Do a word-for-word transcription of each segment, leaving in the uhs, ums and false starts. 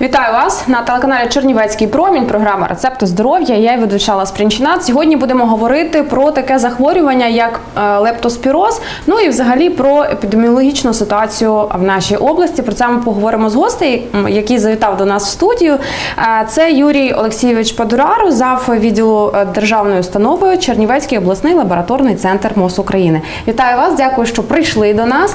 Вітаю вас на телеканалі Чернівецький промінь, програма «Рецепти здоров'я». Я і ведуча Алла Спрінчинат. Сьогодні будемо говорити про таке захворювання, як лептоспіроз, ну і взагалі про епідеміологічну ситуацію в нашій області. Про це ми поговоримо з гостей, який завітав до нас в студію. Це Юрій Олексійович Падурару, зав. Відділу державної установи Чернівецький обласний лабораторний центр МОЗ України. Вітаю вас, дякую, що прийшли до нас.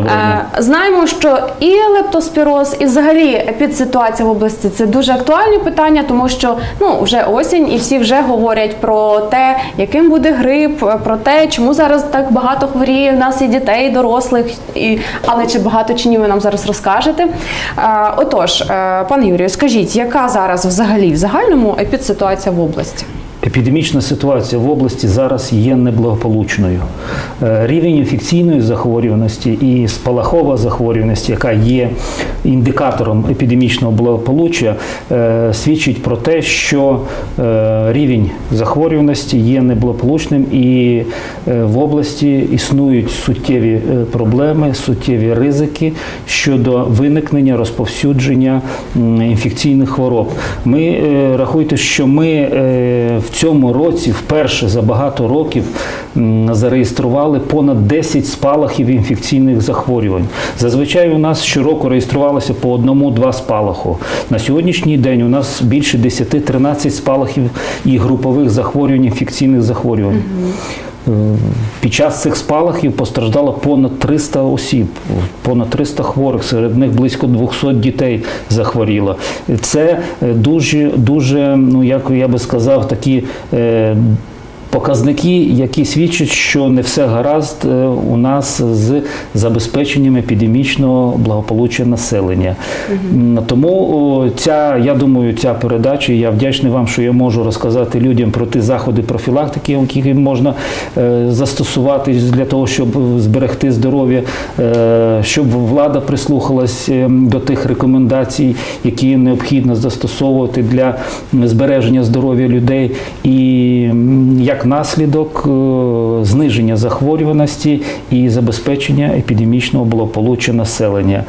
Знаємо, що і лептоспіроз, і взагалі епідситуація в області – це дуже актуальні питання, тому що ну, вже осінь і всі вже говорять про те, яким буде грип, про те, чому зараз так багато хворіє, в нас і дітей, і дорослих, і... але чи багато чи ні, ви нам зараз розкажете. А, отож, пане Юрію, скажіть, яка зараз взагалі в загальному епідситуація в області? Епідемічна ситуація в області зараз є неблагополучною. Рівень інфекційної захворюваності і спалахова захворюваність, яка є індикатором епідемічного благополуччя, свідчить про те, що рівень захворюваності є неблагополучним і в області існують суттєві проблеми, суттєві ризики щодо виникнення, розповсюдження інфекційних хвороб. Ми, рахуйте, що ми в В цьому році вперше за багато років зареєстрували понад десять спалахів інфекційних захворювань. Зазвичай у нас щороку реєструвалося по одному-два спалаху. На сьогоднішній день у нас більше десять-тринадцять спалахів і групових захворювань, інфекційних захворювань. Mm-hmm. Під час цих спалахів постраждало понад триста осіб, понад триста хворих, серед них близько двохсот дітей захворіло. Це дуже, дуже, ну як я би сказав, такі е, показники, які свідчать, що не все гаразд у нас з забезпеченням епідемічного благополуччя населення. Угу. Тому ця, я думаю, ця передача, я вдячний вам, що я можу розказати людям про ті заходи профілактики, які можна е, застосувати для того, щоб зберегти здоров'я, е, щоб влада прислухалась до тих рекомендацій, які необхідно застосовувати для збереження здоров'я людей. І як наслідок зниження захворюваності і забезпечення епідемічного благополуччя населення.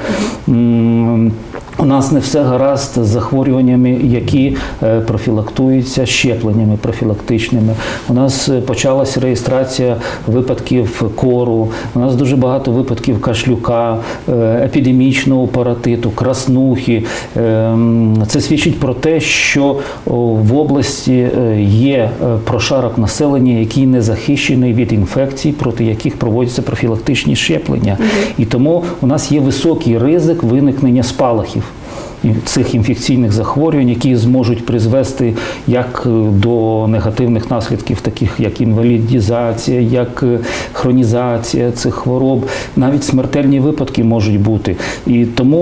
У нас не все гаразд з захворюваннями, які профілактуються щепленнями профілактичними. У нас почалася реєстрація випадків кору, у нас дуже багато випадків кашлюка, епідемічного паротиту, краснухи. Це свідчить про те, що в області є прошарок населення, який не захищений від інфекцій, проти яких проводяться профілактичні щеплення. Угу. І тому у нас є високий ризик виникнення спалахів цих інфекційних захворювань, які зможуть призвести як до негативних наслідків, таких як інвалідізація, як хронізація цих хвороб, навіть смертельні випадки можуть бути. І тому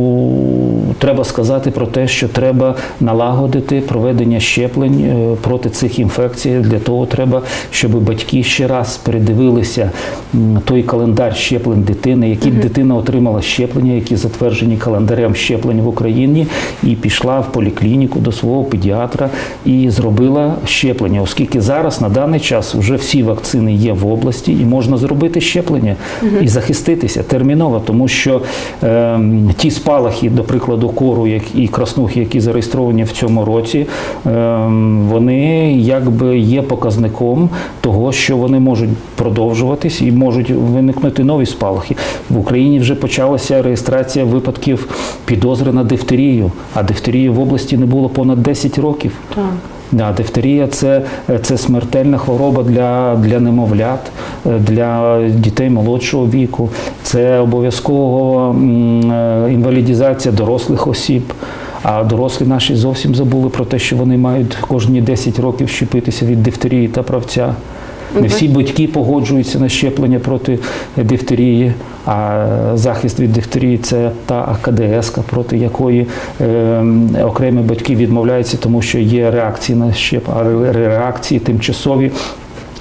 у, треба сказати про те, що треба налагодити проведення щеплень проти цих інфекцій. Для того треба, щоб батьки ще раз передивилися той календар щеплень дитини, які mm-hmm. дитина отримала щеплення, які затверджені календарем щеплень в Україні, і пішла в поліклініку до свого педіатра і зробила щеплення, оскільки зараз, на даний час, вже всі вакцини є в області і можна зробити щеплення угу. і захиститися терміново, тому що е, ті спалахи, до прикладу, кору як, і краснухи, які зареєстровані в цьому році, е, вони якби є показником того, що вони можуть продовжуватись і можуть виникнути нові спалахи. В Україні вже почалася реєстрація випадків підозри на дифтерію, а дифтерії в області не було понад десять років. Так. Да, дифтерія – це, це смертельна хвороба для, для немовлят, для дітей молодшого віку. Це обов'язково інвалідізація дорослих осіб. А дорослі наші зовсім забули про те, що вони мають кожні десять років щепитися від дифтерії та правця. Не всі батьки погоджуються на щеплення проти дифтерії, а захист від дифтерії – це та А Ка Де Ес, проти якої е, окремі батьки відмовляються, тому що є реакції на щеп, а реакції тимчасові.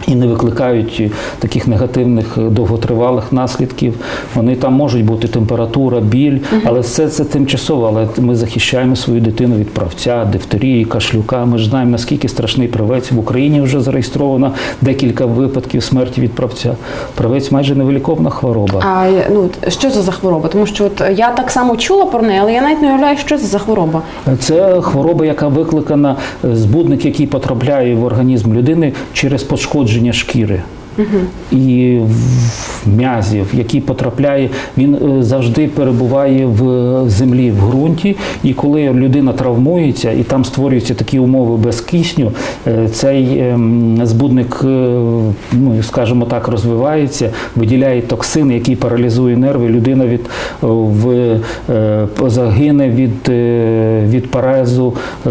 і не викликають таких негативних довготривалих наслідків. Вони там можуть бути температура, біль, але все це тимчасово. Але ми захищаємо свою дитину від правця, дифтерії, кашлюка. Ми ж знаємо, наскільки страшний правець. В Україні вже зареєстровано декілька випадків смерті від правця. Правець майже невиліковна хвороба. А ну, що це за хвороба? Тому що от я так само чула про неї, але я навіть не уявляю, що це за хвороба. Це хвороба, яка викликана, збудник, який потрапляє в організм людини через пошкодження шкіри. Угу. І м'язів, який потрапляє, він завжди перебуває в землі, в ґрунті, і коли людина травмується, і там створюються такі умови без кисню, цей збудник, ну, скажімо так, розвивається, виділяє токсин, який паралізує нерви, людина від, в, загине від, від парезу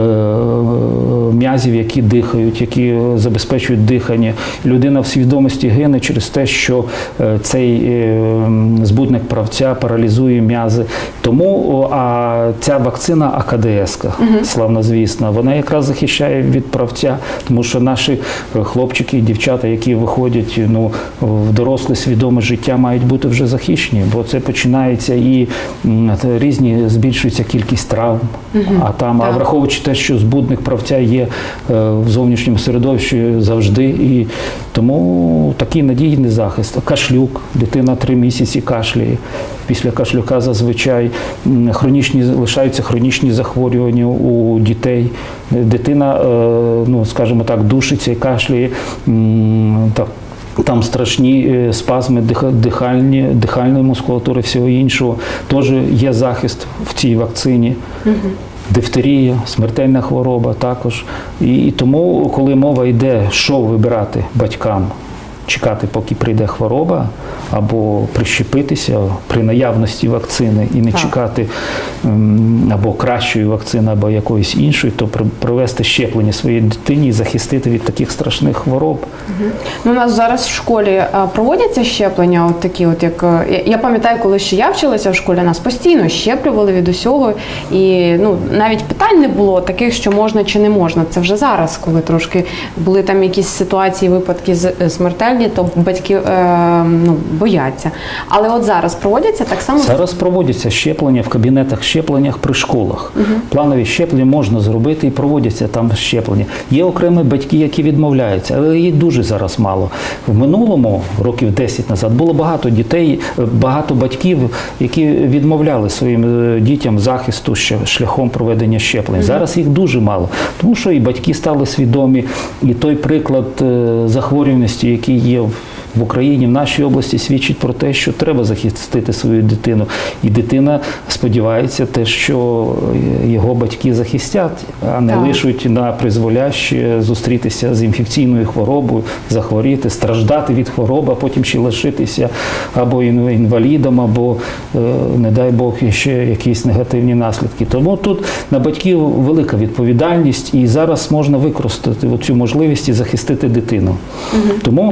м'язів, які дихають, які забезпечують дихання. Людина в свідомості гине через те, що цей збудник правця паралізує м'язи. Тому а ця вакцина А Ка Де Ес, угу. славнозвісна, вона якраз захищає від правця, тому що наші хлопчики і дівчата, які виходять ну, в доросле свідоме життя, мають бути вже захищені, бо це починається і різні, збільшується кількість травм, угу. а там, а враховуючи те, що збудник правця є в зовнішньому середовищі завжди, і тому такий надійний захист. Кашлюк, дитина три місяці кашляє. Після кашлюка зазвичай хронічні, лишаються хронічні захворювання у дітей. Дитина, ну, скажімо так, душиться і кашляє. Так. Там страшні спазми дихальні, дихальної мускулатури, всього іншого. Теж є захист в цій вакцині. Угу. Дифтерія, смертельна хвороба також. І, і тому, коли мова йде, що вибирати батькам, чекати, поки прийде хвороба, або прищепитися при наявності вакцини і не так. чекати або кращої вакцини, або якоїсь іншої, то провести щеплення своїй дитині і захистити від таких страшних хвороб. Угу. Ну, у нас зараз в школі проводяться щеплення, от такі, от як я пам'ятаю, коли ще я вчилася в школі, нас постійно щеплювали від усього, і ну навіть питань не було таких, що можна чи не можна. Це вже зараз, коли трошки були там якісь ситуації, випадки смертельні, то батьки е, ну, бояться. Але от зараз проводяться так само? Зараз проводяться щеплення в кабінетах щепленнях при школах. Угу. Планові щеплення можна зробити і проводяться там щеплення. Є окремі батьки, які відмовляються, але їх дуже зараз мало. В минулому, років десять назад, було багато дітей, багато батьків, які відмовляли своїм дітям захисту шляхом проведення щеплень. Угу. Зараз їх дуже мало, тому що і батьки стали свідомі, і той приклад захворюваності, який є в Україні, в нашій області, свідчить про те, що треба захистити свою дитину. І дитина сподівається те, що його батьки захистять, а не так. лишуть на призволяще зустрітися з інфекційною хворобою, захворіти, страждати від хвороби, а потім ще лишитися або інвалідом, або, не дай Бог, ще якісь негативні наслідки. Тому тут на батьків велика відповідальність, і зараз можна використати цю можливість і захистити дитину. Угу. Тому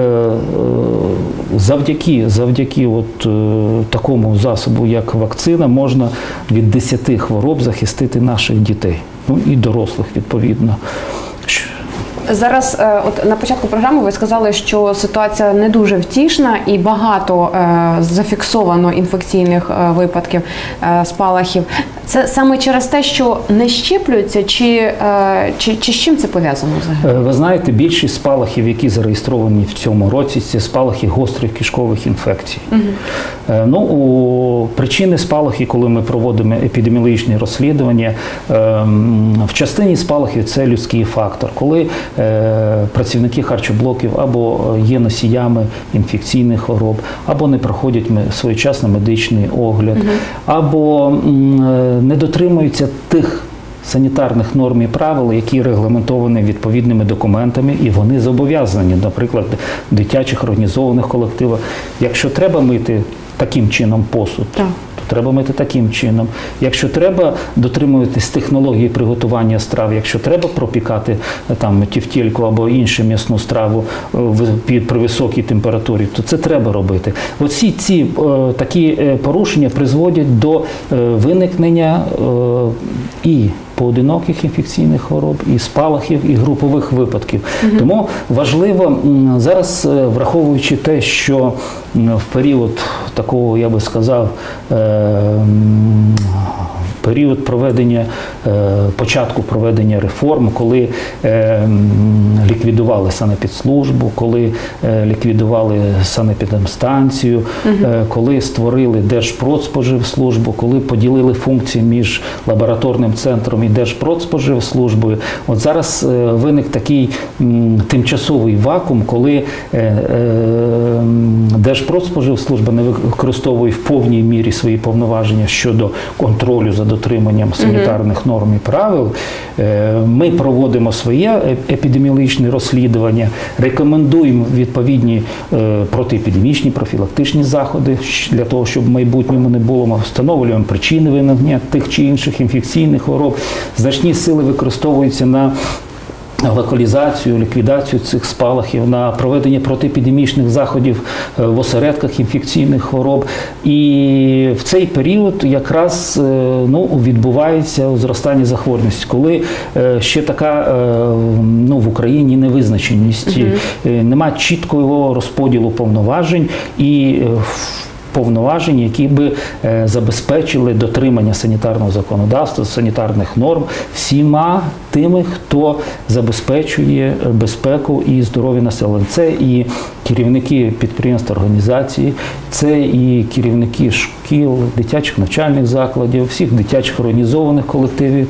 завдяки, завдяки от, такому засобу, як вакцина, можна від десяти хвороб захистити наших дітей. Ну і дорослих, відповідно. Зараз, от на початку програми ви сказали, що ситуація не дуже втішна і багато е, зафіксовано інфекційних е, випадків, е, спалахів. Це саме через те, що не щеплюються, чи, е, чи, чи з чим це пов'язано взагалі? Ви знаєте, більшість спалахів, які зареєстровані в цьому році, це спалахи гострих кишкових інфекцій. Угу. Е, ну, у причини спалахів, коли ми проводимо епідеміологічні розслідування, е, в частині спалахів це людський фактор. Коли працівники харчоблоків або є носіями інфекційних хвороб, або не проходять своєчасно медичний огляд, угу. або не дотримуються тих санітарних норм і правил, які регламентовані відповідними документами, і вони зобов'язані, наприклад, в дитячих організованих колективах. Якщо треба мити таким чином посуд, так. треба мити таким чином. Якщо треба дотримуватись технології приготування страв, якщо треба пропікати там тефтельку або іншу м'ясну страву при високій температурі, то це треба робити. Оці ці е, такі порушення призводять до е, виникнення е, і поодиноких інфекційних хвороб, і спалахів, і групових випадків. Mm-hmm. Тому важливо зараз, враховуючи те, що в період такого, я би сказав, період проведення, початку проведення реформ, коли ліквідували санепідслужбу, коли ліквідували санепідемстанцію, uh-huh. коли створили Держпродспоживслужбу, коли поділили функції між лабораторним центром і Держпродспоживслужбою. От зараз виник такий тимчасовий вакуум, коли Держпродспоживслужба не використовує в повній мірі свої повноваження щодо контролю за дотриманням санітарних uh-huh. норм і правил. Ми проводимо своє епідеміологічне розслідування, рекомендуємо відповідні протиепідемічні, профілактичні заходи для того, щоб в майбутньому не було. Ми встановлюємо причини виникнення тих чи інших інфекційних хвороб. Значні сили використовуються на локалізацію, ліквідацію цих спалахів, на проведення протиепідемічних заходів в осередках інфекційних хвороб. І в цей період якраз ну, відбувається зростання захворюваності, коли ще така ну, в Україні невизначеність, uh-huh. нема чіткого розподілу повноважень і повноважень, які би забезпечили дотримання санітарного законодавства, санітарних норм всіма тими, хто забезпечує безпеку і здоров'я населення. Це і керівники підприємств, організацій, це і керівники шкіл, дитячих навчальних закладів, всіх дитячих організованих колективів.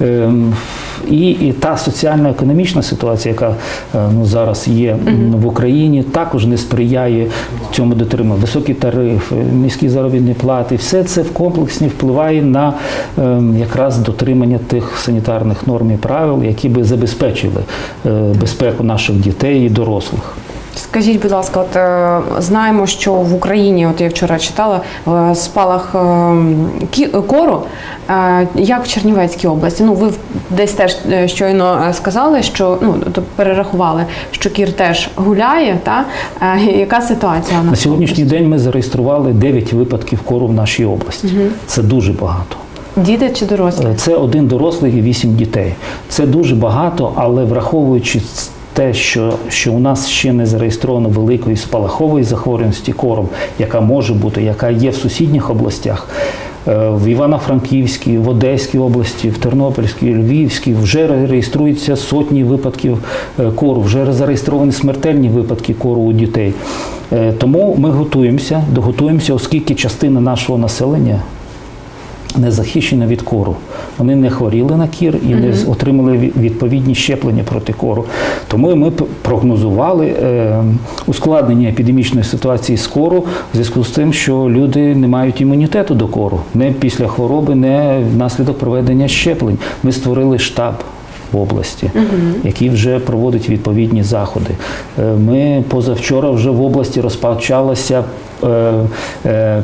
І, і та соціально-економічна ситуація, яка ну, зараз є mm-hmm. в Україні, також не сприяє цьому дотриманню. Високі тарифи, низькі заробітні плати, все це в комплексі впливає на е, якраз дотримання тих санітарних норм і правил, які би забезпечили е, безпеку наших дітей і дорослих. Скажіть, будь ласка, от е, знаємо, що в Україні, от я вчора читала, е, спалах е, кі, кору, е, як в Чернівецькій області. Ну, ви десь теж щойно сказали, що, ну, то перерахували, що кір теж гуляє, та? Е, яка ситуація у нас? На сьогоднішній день ми зареєстрували дев'ять випадків кору в нашій області. Угу. Це дуже багато. Діти чи дорослі? Це один дорослий і вісім дітей. Це дуже багато, але враховуючи те, що, що у нас ще не зареєстровано великої спалахової захворюваності кором, яка може бути, яка є в сусідніх областях, в Івано-Франківській, в Одеській області, в Тернопільській, Львівській, вже реєструються сотні випадків кору, вже зареєстровані смертельні випадки кору у дітей. Тому ми готуємося, доготуємося, оскільки частина нашого населення не захищена від кору. Вони не хворіли на кір і не mm-hmm. отримали відповідні щеплення проти кору. Тому ми прогнозували е, ускладнення епідемічної ситуації з кору в зв'язку з тим, що люди не мають імунітету до кору. Не після хвороби, не внаслідок проведення щеплень. Ми створили штаб в області, uh-huh. який вже проводить відповідні заходи. Ми позавчора вже в області розпочалися е, е,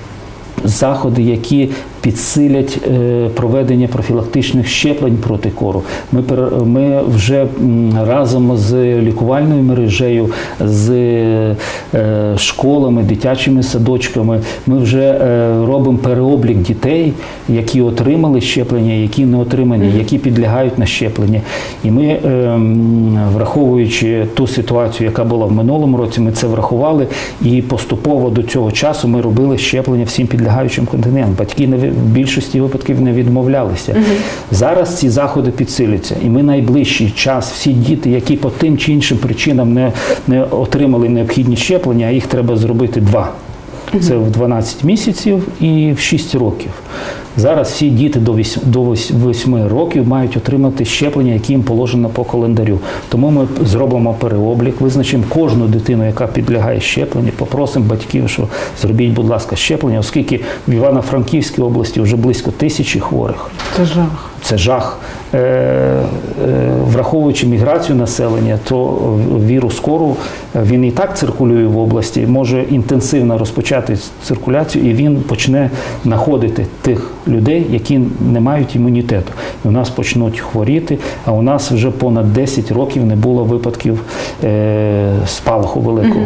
заходи, які підсилять е, проведення профілактичних щеплень проти кору. Ми, ми вже разом з лікувальною мережею, з е, школами, дитячими садочками, ми вже е, робимо переоблік дітей, які отримали щеплення, які не отримані, які підлягають на щеплення. І ми, е, враховуючи ту ситуацію, яка була в минулому році, ми це врахували і поступово до цього часу ми робили щеплення всім підлягаючим контингентам. Батьки не в більшості випадків не відмовлялися. Угу. Зараз ці заходи підсилюються. І ми найближчий час, всі діти, які по тим чи іншим причинам не, не отримали необхідні щеплення, а їх треба зробити два. Угу. Це в дванадцять місяців і в шість років. Зараз всі діти до восьми років мають отримати щеплення, які їм положено по календарю. Тому ми зробимо переоблік, визначимо кожну дитину, яка підлягає щепленню, попросимо батьків, що зробіть, будь ласка, щеплення, оскільки в Івано-Франківській області вже близько тисячі хворих. Це жах. Це жах. Е, е, враховуючи міграцію населення, то вірус кору, він і так циркулює в області, може інтенсивно розпочати циркуляцію, і він почне знаходити тих людей, які не мають імунітету. І у нас почнуть хворіти, а у нас вже понад десять років не було випадків е, спалаху великого. Угу.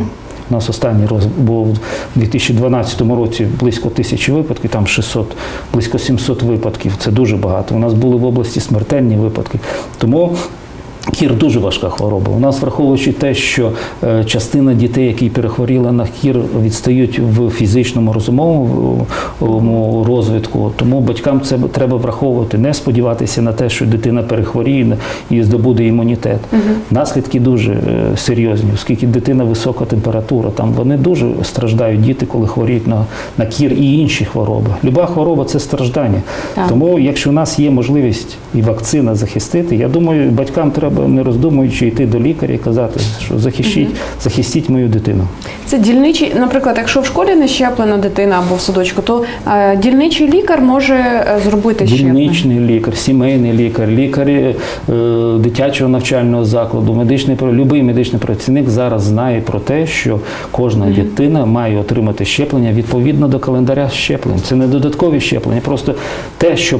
У нас останній роз був у дві тисячі дванадцятому році близько тисячі випадків, там шістсот, близько сімсот випадків. Це дуже багато. У нас були в області смертельні випадки. Тому кір дуже важка хвороба. У нас, враховуючи те, що е, частина дітей, які перехворіли на кір, відстають в фізичному, розумовому розвитку, тому батькам це треба враховувати, не сподіватися на те, що дитина перехворіє і здобуде імунітет. Угу. Наслідки дуже е, серйозні, оскільки дитина висока температура, там вони дуже страждають, діти, коли хворіють на, на кір і інші хвороби. Люба хвороба – це страждання. Так. Тому, якщо у нас є можливість і вакцина захистити, я думаю, батькам треба, не роздумуючи, йти до лікаря і казати, що захистіть, угу. захистіть мою дитину. Це дільничий, наприклад, якщо в школі не щеплена дитина або в садочку, то е, дільничий лікар може е, зробити щеплення? Дільничний лікар, сімейний лікар, лікар е, дитячого навчального закладу, медичний, будь-який медичний працівник зараз знає про те, що кожна угу. дитина має отримати щеплення відповідно до календаря щеплень. Це не додаткові щеплення, просто те, що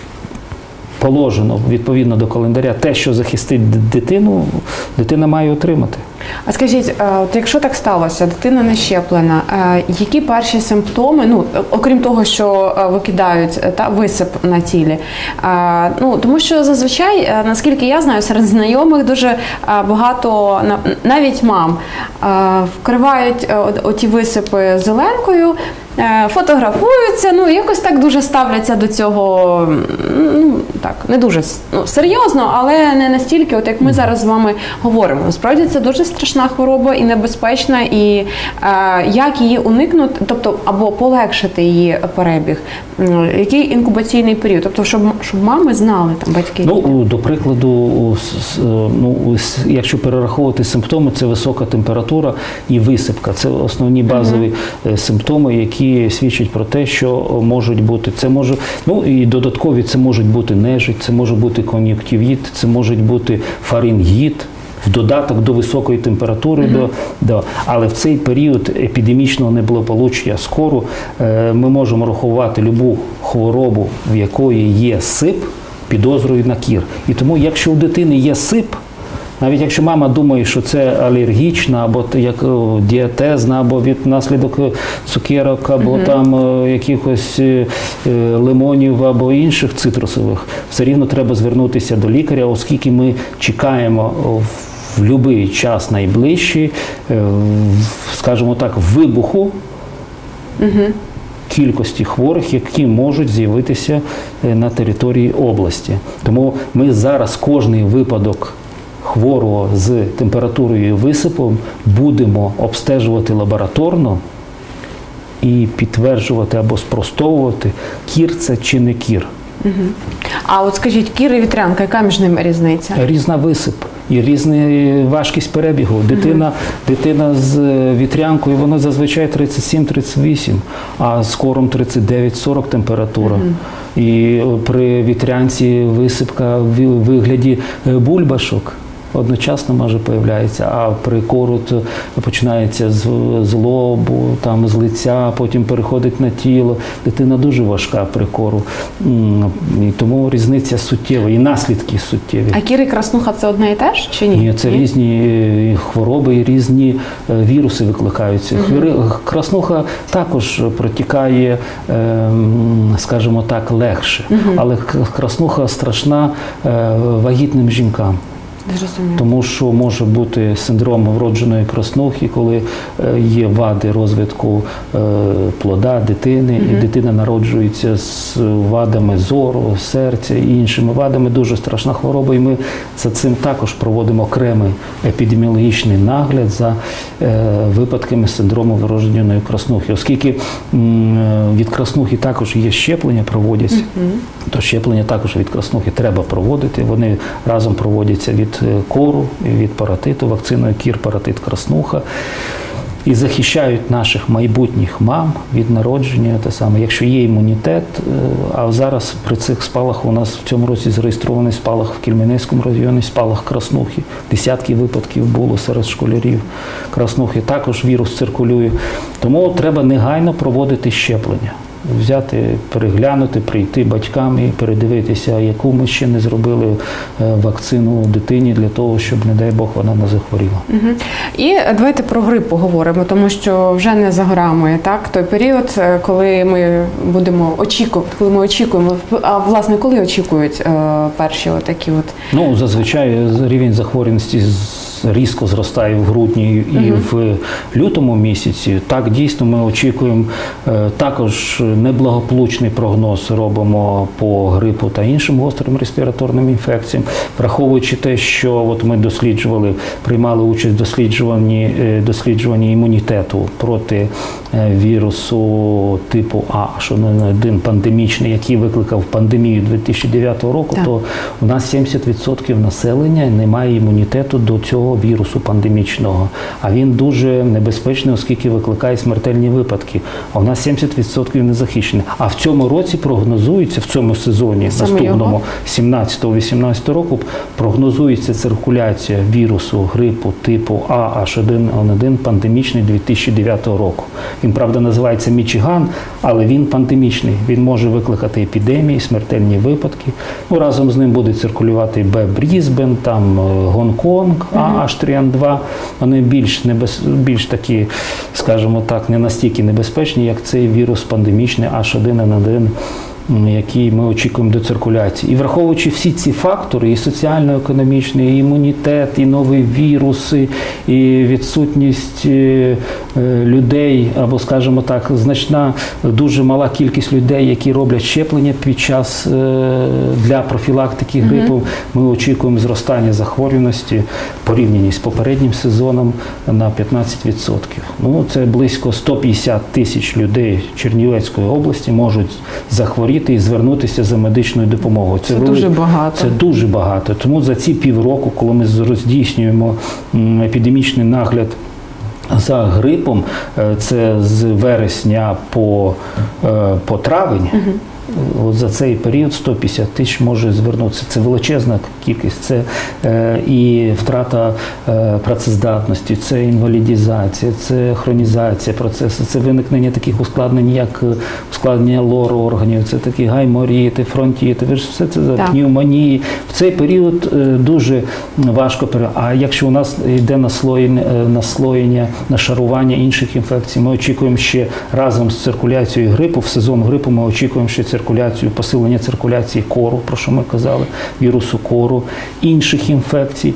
положено відповідно до календаря, те, що захистить дитину, дитина має отримати. А скажіть, от якщо так сталося, дитина не щеплена, які перші симптоми, ну, окрім того, що викидають та, висип на тілі? Ну, тому що зазвичай, наскільки я знаю, серед знайомих дуже багато, навіть мам, вкривають оті висипи зеленкою, фотографуються, ну, якось так дуже ставляться до цього, ну, так, не дуже ну, серйозно, але не настільки, от як ми зараз з вами говоримо. Насправді це дуже страшна хвороба і небезпечна, і е, як її уникнути, тобто, або полегшити її перебіг, який інкубаційний період, тобто, щоб, щоб мами знали, там, батьки. Ну, до прикладу, ну, якщо перераховувати симптоми, це висока температура і висипка. Це основні базові uh-huh. симптоми, які свідчать про те, що можуть бути, це може, ну і додаткові це можуть бути нежить, це може бути кон'юнктивіт, це може бути фарингіт, в додаток до високої температури. Mm-hmm. до, до. Але в цей період епідемічного неблагополуччя з кору е, ми можемо рахувати любу хворобу, в якої є сип, підозрою на кір. І тому, якщо у дитини є сип, навіть якщо мама думає, що це алергічна, або як діатезна, або від наслідок цукерок, або uh-huh. там якихось лимонів, або інших цитрусових, все рівно треба звернутися до лікаря, оскільки ми чекаємо в будь-який час найближчий, скажімо так, вибуху uh-huh. кількості хворих, які можуть з'явитися на території області. Тому ми зараз кожний випадок хворого з температурою і висипом будемо обстежувати лабораторно і підтверджувати або спростовувати, кір це чи не кір. Угу. А от скажіть, кір і вітрянка, яка між ними різниця? Різна висип і різна важкість перебігу. Дитина, угу. дитина з вітрянкою, вона зазвичай тридцять сім тридцять вісім, а з кором тридцять дев'ять сорок температура. Угу. І при вітрянці висипка в вигляді бульбашок одночасно може появляється, а при кору починається з, з лобу, там, з лиця, потім переходить на тіло. Дитина дуже важка при кору. І тому різниця суттєва, і наслідки суттєві. А кір і краснуха – це одне і те ж, чи ні? Ні, це ні? різні хвороби і різні віруси викликаються. Угу. Краснуха також протікає, скажімо так, легше. Угу. Але краснуха страшна вагітним жінкам. Зрозуміло. Тому що може бути синдром вродженої краснухи, коли є вади розвитку плода дитини, mm-hmm. і дитина народжується з вадами зору, серця і іншими вадами. Дуже страшна хвороба, і ми за цим також проводимо окремий епідеміологічний нагляд за випадками синдрому вродженої краснухи. Оскільки від краснухи також є щеплення, проводяться, mm-hmm. то щеплення також від краснухи треба проводити. Вони разом проводяться від кору, від паротиту, вакциною кір, паротит, краснуха. І захищають наших майбутніх мам від народження. Те саме. Якщо є імунітет, а зараз при цих спалах у нас в цьому році зареєстрований спалах в Кельменецькому районі, спалах краснухи. Десятки випадків було серед школярів краснухи. Також вірус циркулює. Тому треба негайно проводити щеплення. взяти, переглянути, прийти батькам і передивитися, яку ми ще не зробили вакцину дитині для того, щоб, не дай Бог, вона не захворіла. Угу. І давайте про грип поговоримо, тому що вже не за горами, так? Той період, коли ми будемо очікувати, коли ми очікуємо, а власне, коли очікують е, перші отакі от? Ну, зазвичай рівень захворюваності різко зростає в грудні і uh-huh. в лютому місяці. Так, дійсно, ми очікуємо також неблагополучний прогноз робимо по грипу та іншим гострим респіраторним інфекціям, враховуючи те, що от ми досліджували, приймали участь в досліджуванні, досліджуванні імунітету проти вірусу типу А Аш один ен один пандемічний, який викликав пандемію дві тисячі дев'ятого року, так. то у нас сімдесят відсотків населення не має імунітету до цього вірусу пандемічного. А він дуже небезпечний, оскільки викликає смертельні випадки. А у нас сімдесят відсотків не захищені. А в цьому році прогнозується, в цьому сезоні, саме наступному, сімнадцятого-вісімнадцятого року, прогнозується циркуляція вірусу грипу типу А Аш один ен один пандемічний дві тисячі дев'ятого року. Він, правда, називається Мічиган, але він пандемічний. Він може викликати епідемії, смертельні випадки. Ну, разом з ним буде циркулювати Б Брізбен, там Гонконг, А Аш три ен два. Вони більш, небез... більш такі, скажімо так, не настільки небезпечні, як цей вірус пандемічний Аш один ен один, який ми очікуємо до циркуляції. І враховуючи всі ці фактори, і соціально-економічний, і імунітет, і нові віруси, і відсутність людей, або, скажімо так, значна, дуже мала кількість людей, які роблять щеплення під час для профілактики грипу, mm-hmm. ми очікуємо зростання захворюваності порівняно з попереднім сезоном на п'ятнадцять відсотків. Ну, це близько сто п'ятдесят тисяч людей Чернівецької області можуть захворіти і звернутися за медичною допомогою. Це, це вели... дуже багато. Це дуже багато. Тому за ці півроку, коли ми здійснюємо епідемічний нагляд за грипом, це з вересня по, по травень, угу. От за цей період сто п'ятдесят тисяч може звернутися. Це величезна кількість, це е, і втрата е, працездатності, це інвалідізація, це хронізація процесу, це виникнення таких ускладнень, як ускладнення лору органів, це такі гайморіти, фронтіти, все це так. Пневмонії. В цей період е, дуже важко. А якщо у нас йде наслоєння, наслоєння, нашарування інших інфекцій, ми очікуємо ще разом з циркуляцією грипу, в сезон грипу ми очікуємо ще циркуляцію, посилення циркуляції кору, про що ми казали, вірусу кору, інших інфекцій.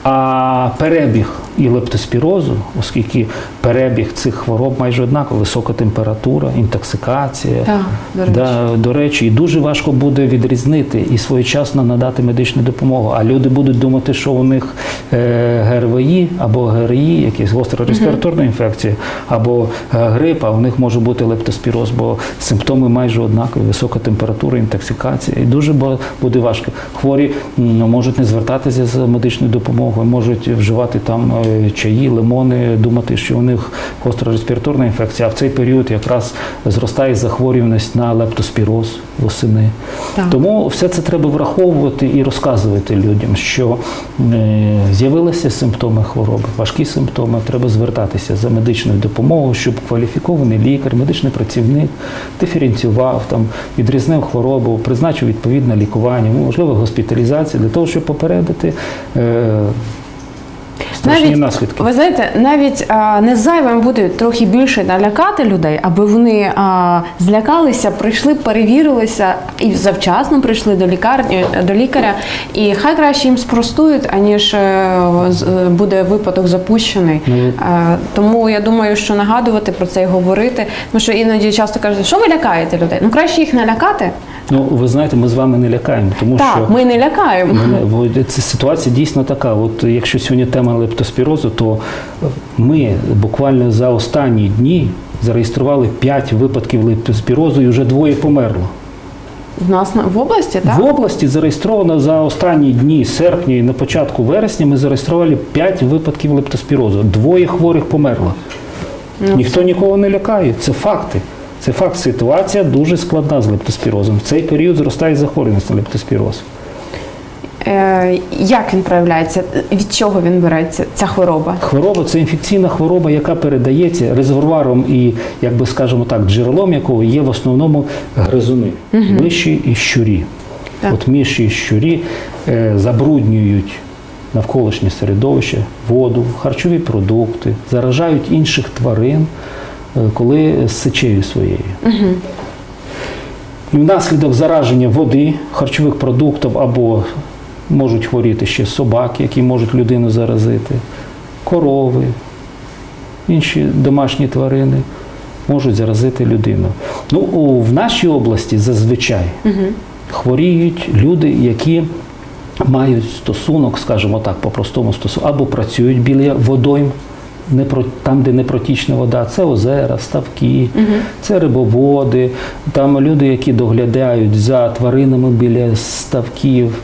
А перебіг і лептоспірозу, оскільки перебіг цих хвороб майже однаковий, висока температура, інтоксикація, так, до речі. Да, до речі, і дуже важко буде відрізнити і своєчасно надати медичну допомогу. А люди будуть думати, що у них Ге Ер Ве І або Ге Ер І, якісь гостра респіраторна uh-huh. інфекція, або грип, а у них може бути лептоспіроз, бо симптоми майже однакові, висока температура, інтоксикація. І дуже буде важко. Хворі можуть не звертатися за медичною допомогою, можуть вживати там чаї, лимони, думати, що у них гостра респіраторна інфекція, а в цей період якраз зростає захворюваність на лептоспіроз восени. Так. Тому все це треба враховувати і розказувати людям, що е, з'явилися симптоми хвороби, важкі симптоми, треба звертатися за медичною допомогою, щоб кваліфікований лікар, медичний працівник диференціював, там, відрізнив хворобу, призначив відповідне лікування, можливо, госпіталізацію, для того, щоб попередити е, навіть, наслідки. Ви знаєте, навіть а, не зайвим буде трохи більше налякати людей, аби вони а, злякалися, прийшли, перевірилися і завчасно прийшли до лікарні, до лікаря. І хай краще їм спростують, аніж а, буде випадок запущений. Mm. А, тому я думаю, що нагадувати про це і говорити, тому що іноді часто кажуть, що ви лякаєте людей? Ну краще їх не лякати. Ну, ви знаєте, ми з вами не лякаємо, тому так, що… Так, ми не лякаємо. Ми, це ситуація дійсно така. От якщо сьогодні тема лептоспірозу, то ми буквально за останні дні зареєстрували п'ять випадків лептоспірозу і вже двоє померло. В нас в області, так? В області зареєстровано за останні дні серпня і на початку вересня ми зареєстрували п'ять випадків лептоспірозу. Двоє хворих померло. Ну, ніхто це... нікого не лякає. Це факти. Це факт. Ситуація дуже складна з лептоспірозом. В цей період зростає захворюваність на лептоспіроз. Як він проявляється? Від чого він береться, ця хвороба? Хвороба – це інфекційна хвороба, яка передається резервуаром і, як би скажемо так, джерелом якого є в основному гризуни, угу. миші і щурі. Так. От миші і щурі е, забруднюють навколишнє середовище, воду, харчові продукти, заражають інших тварин, е, коли з сечею своєю. Угу. І внаслідок зараження води, харчових продуктів або можуть хворіти ще собаки, які можуть людину заразити, корови, інші домашні тварини можуть заразити людину. Ну, в нашій області зазвичай угу. хворіють люди, які мають стосунок, скажімо так, по-простому стосунок, або працюють біля водойм, не про, там, де не протічна вода, це озера, ставки, угу. це рибоводи, там люди, які доглядають за тваринами біля ставків,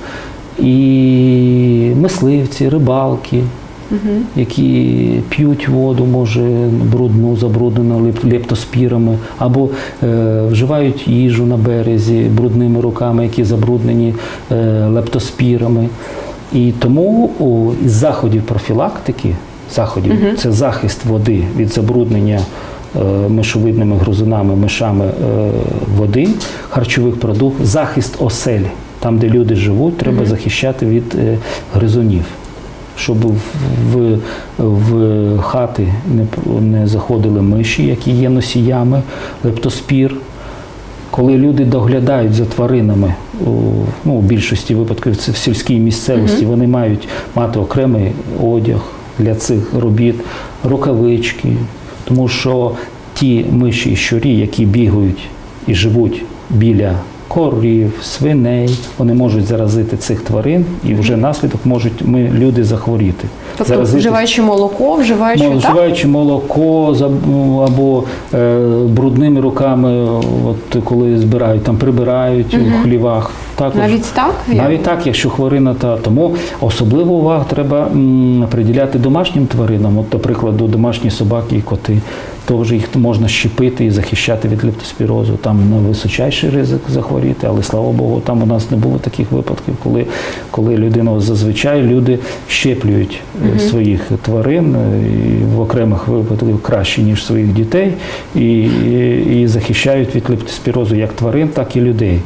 і мисливці, рибалки, угу. які п'ють воду, може, брудну, забруднену лептоспірами, або е, вживають їжу на березі брудними руками, які забруднені е, лептоспірами. І тому о, із заходів профілактики, заходів, угу. це захист води від забруднення е, мишовидними гризунами, мишами е, води, харчових продуктів, захист осель. Там, де люди живуть, треба mm-hmm. захищати від е, гризунів, щоб в, в, в хати не, не заходили миші, які є носіями лептоспір. Коли люди доглядають за тваринами, у, ну, у більшості випадків це в сільській місцевості, mm-hmm. вони мають мати окремий одяг для цих робіт, рукавички, тому що ті миші і щурі, які бігають і живуть біля корів, свиней, вони можуть заразити цих тварин, і вже наслідок можуть ми, люди, захворіти. Тобто, заразити, вживаючи молоко, вживаючи, мол, вживаючи молоко або е, брудними руками, от коли збирають, там прибирають угу. у хлівах. Також, навіть так? Навіть так, якщо хворина, та тому особливу увагу треба м, приділяти домашнім тваринам. От, до прикладу, домашні собаки і коти. Тож їх можна щепити і захищати від лептоспірозу. Там височайший ризик захворіти, але, слава Богу, там у нас не було таких випадків, коли, коли людина, зазвичай люди щеплюють угу. своїх тварин і в окремих випадках краще, ніж своїх дітей, і, і, і захищають від лептоспірозу як тварин, так і людей.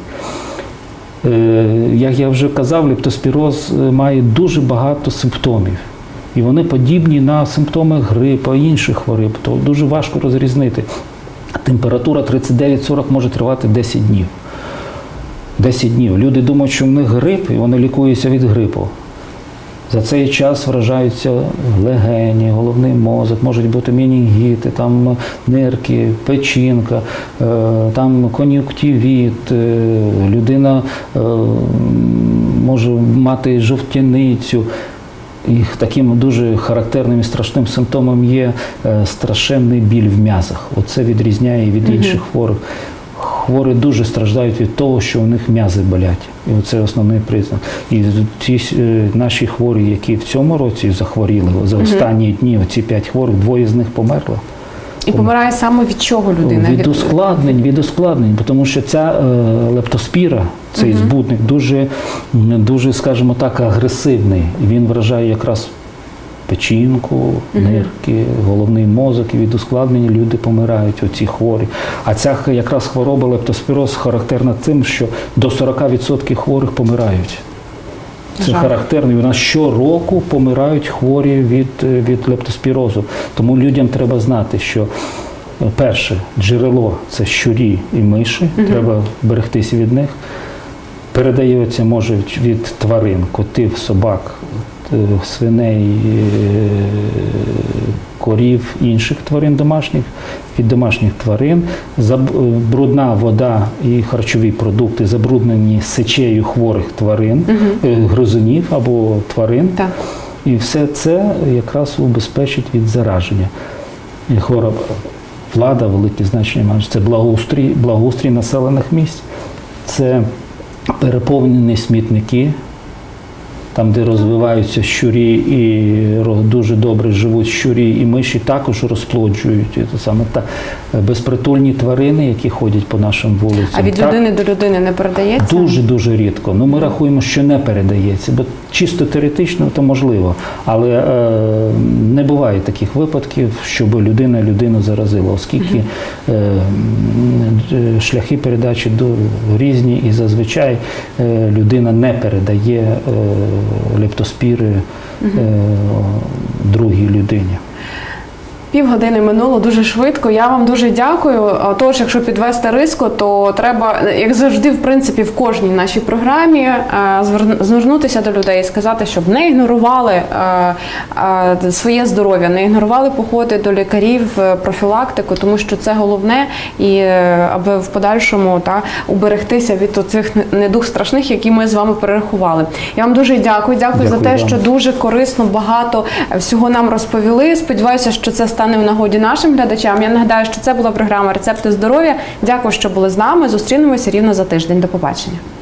Як я вже казав, лептоспіроз має дуже багато симптомів. І вони подібні на симптоми грипу, інших хвороб, то дуже важко розрізнити. Температура тридцять дев'ять сорок може тривати десять днів. десять днів. Люди думають, що в них грип, і вони лікуються від грипу. За цей час вражаються легені, головний мозок, можуть бути менінгіти, там нирки, печінка, там кон'юнктивіт, людина може мати жовтяницю. І таким дуже характерним і страшним симптомом є страшенний біль в м'язах. Оце відрізняє від інших mm-hmm. хворих. Хворі дуже страждають від того, що у них м'язи болять. І це основний признак. І ті наші хворі, які в цьому році захворіли, за останні mm-hmm. дні, оці п'ять хворих, двоє з них померло. І помирає саме від чого людина? Від ускладнень, від ускладнень, тому що ця е, лептоспіра, цей угу. збудник, дуже, дуже, скажімо так, агресивний. Він вражає якраз печінку, угу. нирки, головний мозок, і від ускладнень люди помирають, оці хворі. А ця якраз хвороба лептоспіроз характерна тим, що до сорок відсотків хворих помирають. Це Жаль. характерно. І у нас щороку помирають хворі від, від лептоспірозу. Тому людям треба знати, що перше джерело – це щурі і миші, угу. треба берегтися від них. Передається, може, від тварин, котів, собак, свиней, корів, інших тварин домашніх, від домашніх тварин. Брудна вода і харчові продукти забруднені сечею хворих тварин, угу. гризунів або тварин. Так. І все це якраз убезпечить від зараження. І хвороба, влада, велике значення має. Це благоустрій, благоустрій населених місць, це переповнені смітники, там, де розвиваються щурі і дуже добре живуть щурі і миші, також розплоджують. Це саме та безпритульні тварини, які ходять по нашим вулицям. А від так, людини до людини не передається? Дуже-дуже рідко. Ну, ми рахуємо, що не передається, бо чисто теоретично то можливо, але е, не буває таких випадків, щоб людина людину заразила, оскільки е, шляхи передачі до різні і зазвичай е, людина не передає е, лептоспіри е, другій людині. Півгодини минуло дуже швидко. Я вам дуже дякую. Тож, якщо підвести риску, то треба, як завжди, в принципі, в кожній нашій програмі звернутися до людей і сказати, щоб не ігнорували своє здоров'я, не ігнорували походи до лікарів, профілактику, тому що це головне, і аби в подальшому та, уберегтися від цих недуг страшних, які ми з вами перерахували. Я вам дуже дякую. Дякую, дякую за те, вам. Що дуже корисно, багато всього нам розповіли. Сподіваюся, що це стане в нагоді нашим глядачам. Я нагадаю, що це була програма «Рецепти здоров'я». Дякую, що були з нами. Зустрінемося рівно за тиждень. До побачення.